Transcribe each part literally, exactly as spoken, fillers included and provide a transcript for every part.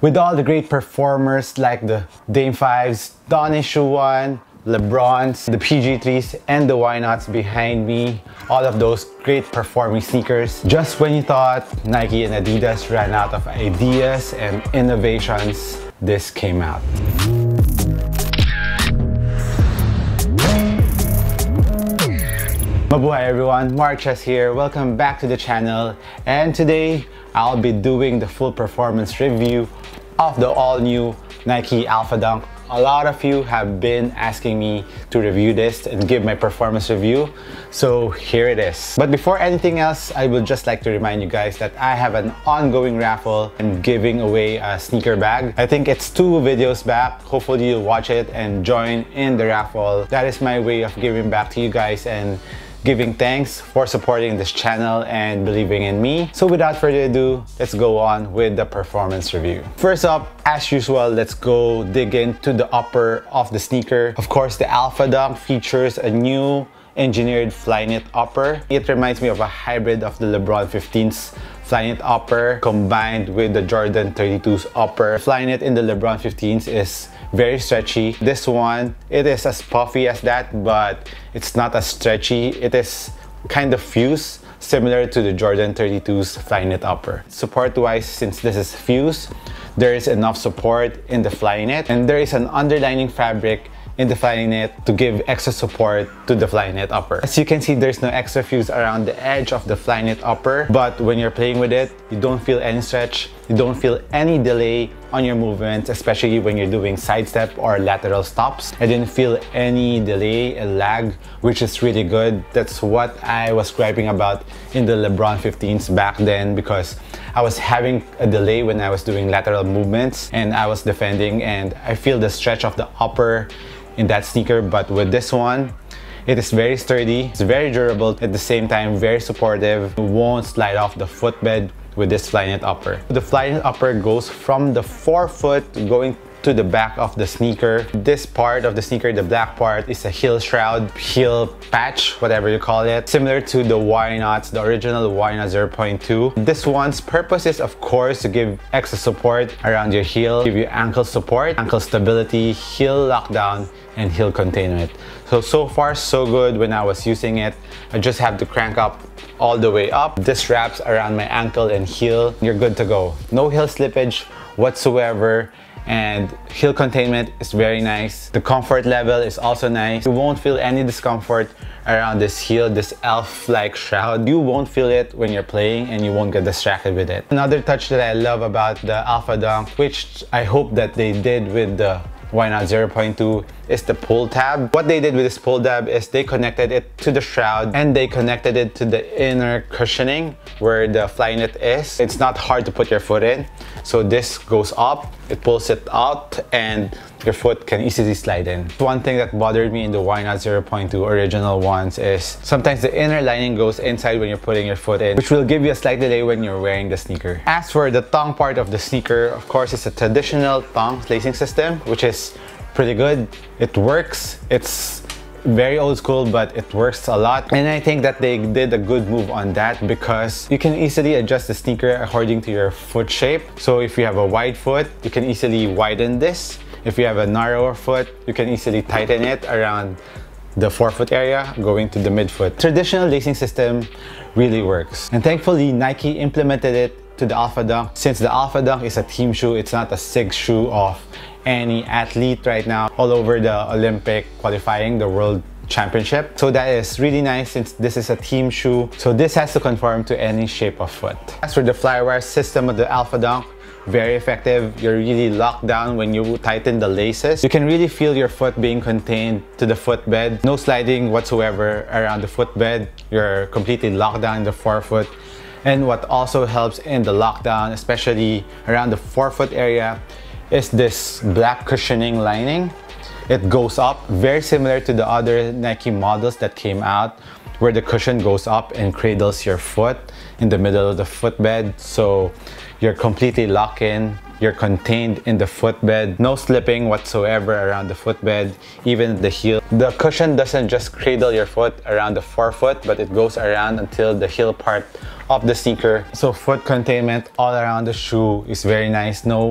With all the great performers like the Dame fives, Donny Shoe one, LeBrons, the P G threes, and the Why Nots behind me, all of those great performing sneakers. Just when you thought Nike and Adidas ran out of ideas and innovations, this came out. Mabuhay everyone, Marches here. Welcome back to the channel, and today I'll be doing the full performance review of the all-new Nike Alphadunk. A lot of you have been asking me to review this and give my performance review, so here it is. But before anything else, I would just like to remind you guys that I have an ongoing raffle and giving away a sneaker bag. I think it's two videos back. Hopefully you'll watch it and join in the raffle. That is my way of giving back to you guys and giving thanks for supporting this channel and believing in me. So without further ado, let's go on with the performance review. First up, as usual, let's go dig into the upper of the sneaker. Of course, the Alphadunk features a new engineered Flyknit upper. It reminds me of a hybrid of the LeBron fifteen's Flyknit upper combined with the Jordan thirty-two's upper. Flyknit in the LeBron fifteens is very stretchy. This one, it is as puffy as that, but it's not as stretchy. It is kind of fused, similar to the Jordan thirty-two's Flyknit upper. Support-wise, since this is fused, there is enough support in the Flyknit, and there is an underlining fabric in the Flyknit to give extra support to the Flyknit upper. As you can see, there's no extra fuse around the edge of the Flyknit upper, but when you're playing with it, you don't feel any stretch, you don't feel any delay on your movements, especially when you're doing sidestep or lateral stops. I didn't feel any delay and lag, which is really good. That's what I was griping about in the LeBron fifteens back then, because I was having a delay when I was doing lateral movements and I was defending, and I feel the stretch of the upper in that sneaker. But with this one, it is very sturdy, it's very durable, at the same time very supportive. It won't slide off the footbed with this Flyknit upper. The Flyknit upper goes from the forefoot going to the back of the sneaker. This part of the sneaker, the black part, is a heel shroud, heel patch, whatever you call it, similar to the Why Nots, the original Why Not zero point two. This one's purpose is, of course, to give extra support around your heel, give you ankle support, ankle stability, heel lockdown, and heel containment. So, so far so good when I was using it. I just have to crank up all the way up. This wraps around my ankle and heel. You're good to go. No heel slippage whatsoever, and heel containment is very nice. The comfort level is also nice. You won't feel any discomfort around this heel, this elf-like shroud. You won't feel it when you're playing, and you won't get distracted with it. Another touch that I love about the Alphadunk, which I hope that they did with the Why Not zero point two, is the pull tab. What they did with this pull tab is they connected it to the shroud and they connected it to the inner cushioning where the Flyknit is. It's not hard to put your foot in. So this goes up, it pulls it out, and your foot can easily slide in. One thing that bothered me in the Why Not zero point two original ones is sometimes the inner lining goes inside when you're putting your foot in, which will give you a slight delay when you're wearing the sneaker. As for the tongue part of the sneaker, of course, it's a traditional tongue lacing system, which is pretty good. It works. It's very old school, but it works a lot, and I think that they did a good move on that, because you can easily adjust the sneaker according to your foot shape. So if you have a wide foot, you can easily widen this. If you have a narrower foot, you can easily tighten it around the forefoot area going to the midfoot. Traditional lacing system really works, and thankfully Nike implemented it to the Alphadunk. Since the Alphadunk is a team shoe, it's not a sig shoe of any athlete right now all over the Olympic qualifying, the world championship. So that is really nice, since this is a team shoe, so this has to conform to any shape of foot. As for the flywire system of the Alphadunk, very effective. You're really locked down when you tighten the laces. You can really feel your foot being contained to the footbed. No sliding whatsoever around the footbed. You're completely locked down in the forefoot. And what also helps in the lockdown, especially around the forefoot area, is this black cushioning lining. It goes up, very similar to the other Nike models that came out, where the cushion goes up and cradles your foot in the middle of the footbed. So you're completely locked in, you're contained in the footbed, no slipping whatsoever around the footbed, even the heel. The cushion doesn't just cradle your foot around the forefoot, but it goes around until the heel part of the sneaker. So foot containment all around the shoe is very nice. No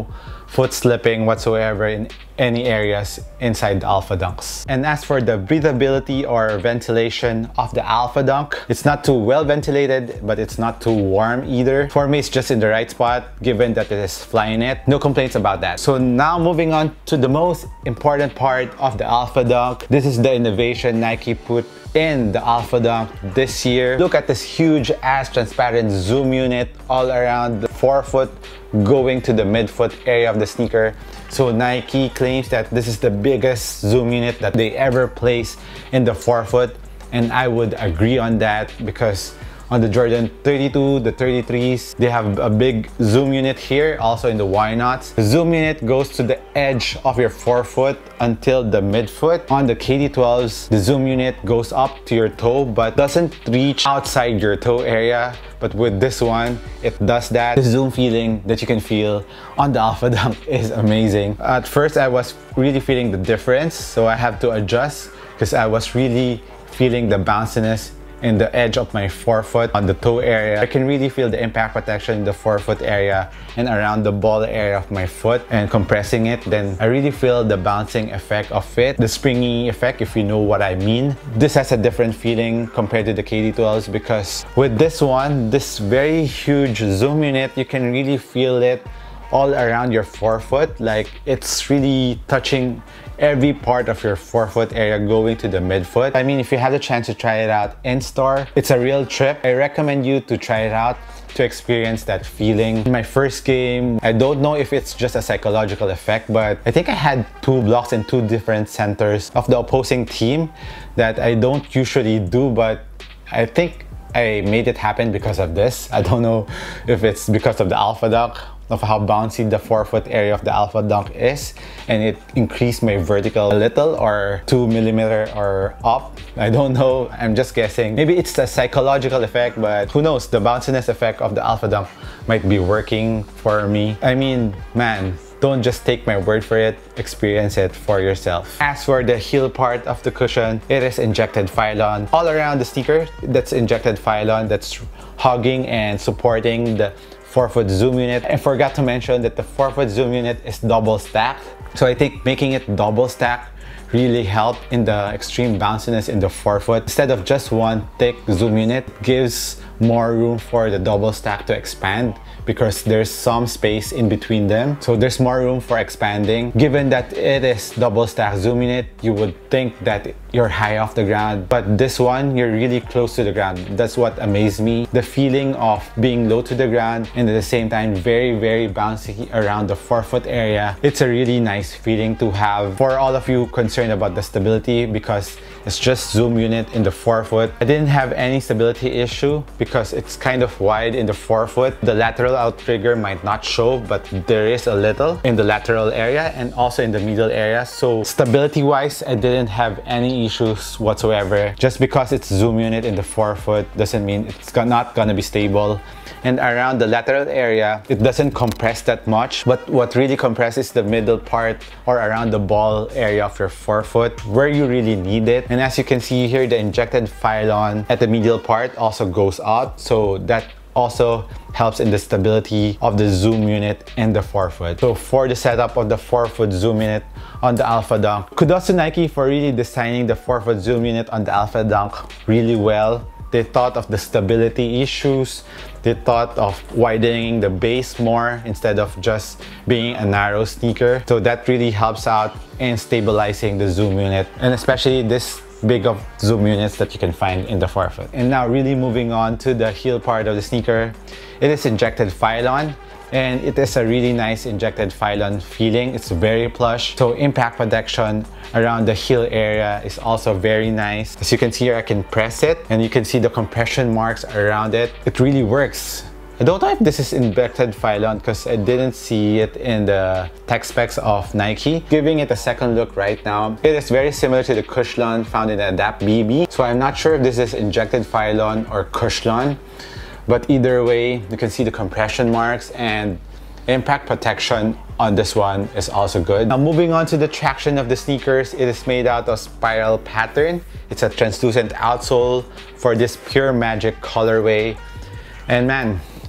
foot slipping whatsoever in any areas inside the Alphadunks. And as for the breathability or ventilation of the Alphadunk, it's not too well ventilated, but it's not too warm either. For me, it's just in the right spot, given that it is Flyknit. No complaints about that. So now moving on to the most important part of the Alphadunk. This is the innovation Nike put in the Alphadunk this year. Look at this huge ass transparent zoom unit all around the forefoot going to the midfoot area of the sneaker. So Nike claims that this is the biggest zoom unit that they ever place in the forefoot, and I would agree on that, because on the Jordan thirty-two, the thirty-threes, they have a big zoom unit here, also in the Y knots. The zoom unit goes to the edge of your forefoot until the midfoot. On the K D twelves, the zoom unit goes up to your toe but doesn't reach outside your toe area. But with this one, it does that. The zoom feeling that you can feel on the Alphadunk is amazing. At first, I was really feeling the difference, so I have to adjust, because I was really feeling the bounciness in the edge of my forefoot on the toe area. I can really feel the impact protection in the forefoot area and around the ball area of my foot, and compressing it, then I really feel the bouncing effect of it, the springy effect, if you know what I mean. This has a different feeling compared to the K D twelves, because with this one, this very huge zoom unit, you can really feel it all around your forefoot. Like, it's really touching every part of your forefoot area going to the midfoot. I mean, if you have the chance to try it out in store, it's a real trip. I recommend you to try it out to experience that feeling. In my first game, I don't know if it's just a psychological effect, but I think I had two blocks in two different centers of the opposing team that I don't usually do, but I think I made it happen because of this. I don't know if it's because of the Alphadunk, of how bouncy the forefoot area of the Alphadunk is, and it increased my vertical a little, or two millimeter or up. I don't know, I'm just guessing. Maybe it's a psychological effect, but who knows, the bounciness effect of the Alphadunk might be working for me. I mean, man, don't just take my word for it, experience it for yourself. As for the heel part of the cushion, it is injected Phylon. All around the sneaker, that's injected Phylon that's hugging and supporting the forefoot zoom unit. I forgot to mention that the forefoot zoom unit is double stacked. So I think making it double stacked really helped in the extreme bounciness in the forefoot. Instead of just one thick zoom unit, gives more room for the double stack to expand, because there's some space in between them. So there's more room for expanding. Given that it is double stack zoom unit, you would think that you're high off the ground, but this one, you're really close to the ground. That's what amazed me. The feeling of being low to the ground and at the same time very, very bouncy around the forefoot area. It's a really nice feeling to have. For all of you concerned about the stability, because it's just zoom unit in the forefoot, I didn't have any stability issue because it's kind of wide in the forefoot. The lateral outrigger might not show, but there is a little in the lateral area and also in the middle area. So stability wise, I didn't have any issues whatsoever. Just because it's zoom unit in the forefoot doesn't mean it's not gonna be stable. And around the lateral area, it doesn't compress that much, but what really compresses the middle part or around the ball area of your forefoot, where you really need it. And as you can see here, the injected Phylon at the medial part also goes out, so that also helps in the stability of the zoom unit in the forefoot. So for the setup of the forefoot zoom unit on the Alphadunk, kudos to Nike for really designing the forefoot zoom unit on the Alphadunk really well. They thought of the stability issues. They thought of widening the base more instead of just being a narrow sneaker. So that really helps out in stabilizing the zoom unit, and especially this big of zoom units that you can find in the forefoot. And now really moving on to the heel part of the sneaker, it is injected Phylon. And it is a really nice injected Phylon feeling. It's very plush. So impact protection around the heel area is also very nice. As you can see here, I can press it and you can see the compression marks around it. It really works. I don't know if this is injected Phylon because I didn't see it in the tech specs of Nike. Giving it a second look right now, it is very similar to the Cushlon found in the Adapt B B. So I'm not sure if this is injected Phylon or Cushlon. But either way, you can see the compression marks, and impact protection on this one is also good. Now moving on to the traction of the sneakers, it is made out of spiral pattern. It's a translucent outsole for this pure magic colorway. And man,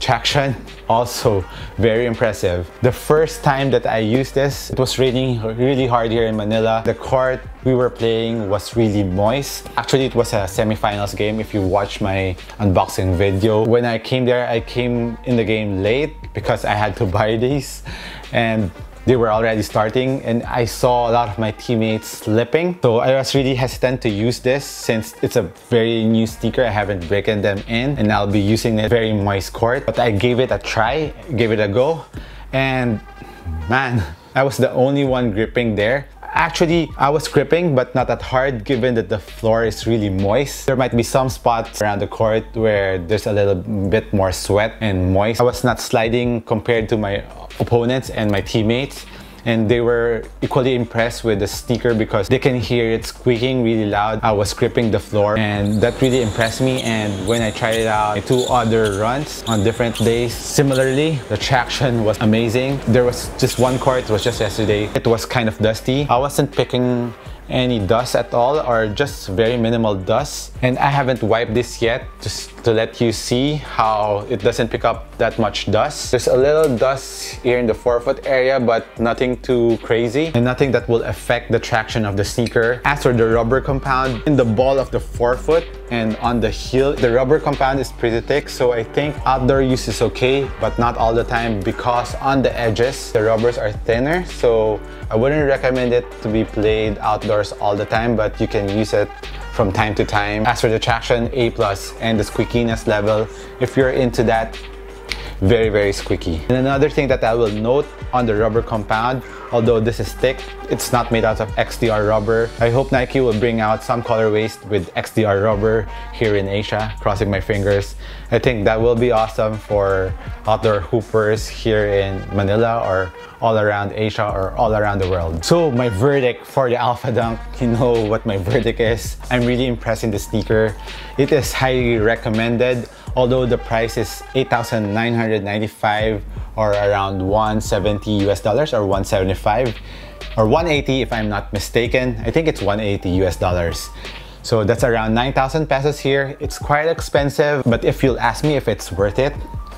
Traction, also very impressive. The first time that I used this, it was raining really hard here in Manila. The court we were playing was really moist. Actually, it was a semifinals game if you watch my unboxing video. When I came there, I came in the game late because I had to buy these, and they were already starting, and I saw a lot of my teammates slipping. So I was really hesitant to use this since it's a very new sneaker. I haven't broken them in, and I'll be using a very moist court. But I gave it a try, gave it a go, and man, I was the only one gripping there. Actually, I was gripping, but not that hard given that the floor is really moist. There might be some spots around the court where there's a little bit more sweat and moist. I was not sliding compared to my opponents and my teammates, and they were equally impressed with the sneaker because they can hear it squeaking really loud. I was gripping the floor, and that really impressed me. And when I tried it out in two other runs on different days, similarly, the traction was amazing. There was just one court, it was just yesterday. It was kind of dusty. I wasn't picking any dust at all, or just very minimal dust, and I haven't wiped this yet just to let you see how it doesn't pick up that much dust. There's a little dust here in the forefoot area, but nothing too crazy and nothing that will affect the traction of the sneaker. As for the rubber compound in the ball of the forefoot and on the heel, the rubber compound is pretty thick, so I think outdoor use is okay, but not all the time because on the edges the rubbers are thinner. So I wouldn't recommend it to be played outdoors all the time, but you can use it from time to time. As for the traction, A plus, and the squeakiness level, if you're into that, very very squeaky. And another thing that I will note on the rubber compound, although this is thick, it's not made out of X D R rubber. I hope Nike will bring out some colorways with X D R rubber here in Asia, crossing my fingers. I think that will be awesome for outdoor hoopers here in Manila or all around Asia or all around the world. So my verdict for the Alphadunk, you know what my verdict is. I'm really impressed in the sneaker. It is highly recommended, although the price is eight thousand nine hundred ninety-five or around one seventy U S dollars or one seventy-five or one eighty if I'm not mistaken. I think it's one eighty U S dollars. So that's around nine thousand pesos here. It's quite expensive, but if you'll ask me if it's worth it,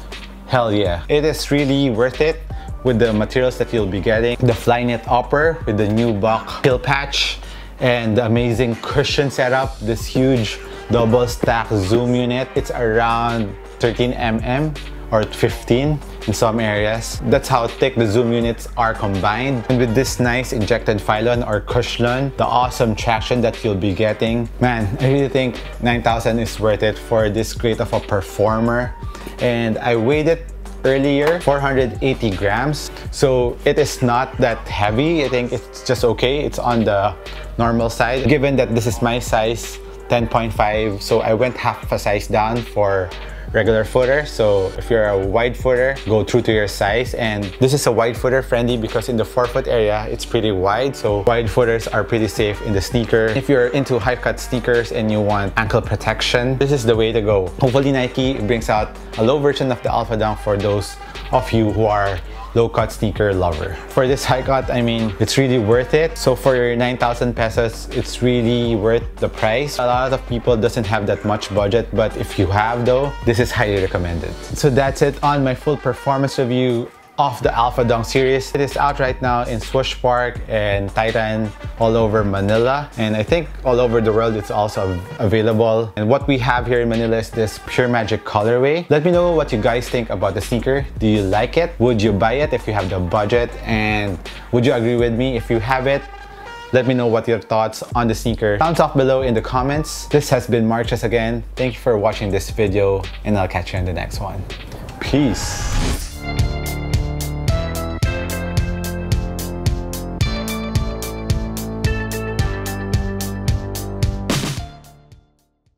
hell yeah. It is really worth it with the materials that you'll be getting. The Flyknit upper with the new buck heel patch and the amazing cushion setup, this huge double stack zoom unit. It's around thirteen millimeters or fifteen in some areas. That's how thick the zoom units are combined. And with this nice injected phylon or cushion, the awesome traction that you'll be getting, man, I really think nine thousand is worth it for this great of a performer. And I weighed it earlier, four hundred eighty grams, so it is not that heavy. I think it's just okay. It's on the normal side, given that this is my size, ten point five, so I went half a size down for regular footer. So if you're a wide footer, go true to your size. And this is a wide footer friendly because in the forefoot area it's pretty wide, so wide footers are pretty safe in the sneaker. If you're into high cut sneakers and you want ankle protection, this is the way to go. Hopefully Nike brings out a low version of the Alphadunk for those of you who are low cut sneaker lover. For this high cut, I mean, it's really worth it. So for your nine thousand pesos, it's really worth the price. A lot of people doesn't have that much budget, but if you have though, this is highly recommended. So that's it on my full performance review of the Alphadunk series. It is out right now in Swoosh Park and Titan all over Manila, and I think all over the world it's also available. And what we have here in Manila is this Pure Magic colorway. Let me know what you guys think about the sneaker. Do you like it? Would you buy it if you have the budget? And would you agree with me if you have it? Let me know what your thoughts on the sneaker. Sounds off below in the comments. This has been Marches again. Thank you for watching this video, and I'll catch you in the next one. Peace.